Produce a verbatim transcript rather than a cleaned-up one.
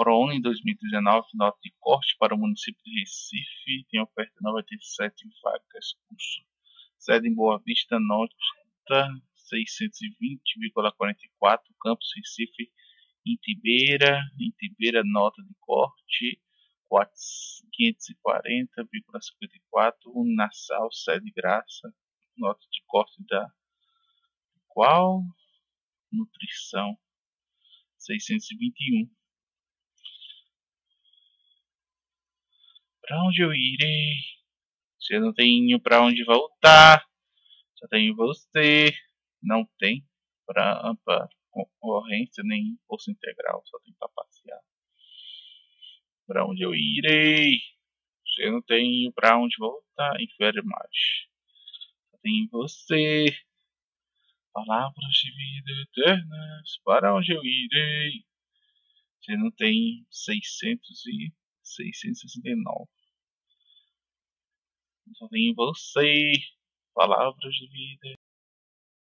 ProUni dois mil e dezenove, nota de corte para o município de Recife, tem oferta de noventa e sete vagas, curso. Sede em Boa Vista, nota seiscentos e vinte vírgula quarenta e quatro, campus Recife, Intibeira, Intibeira, nota de corte quinhentos e quarenta vírgula cinquenta e quatro, Unassal, sede Graça, nota de corte da qual? Nutrição, seiscentos e vinte e um. Para onde eu irei? Se eu não tenho para onde voltar, só tenho você. Não tem para ampla concorrência nem curso integral, só tem para passear. Para onde eu irei? Se eu não tenho para onde voltar, enfermagem. Só tenho você. Palavras de vida eternas. Para onde eu irei? Se não tem seiscentos e seiscentos e sessenta e nove. Só tenho você. Palavras de vida.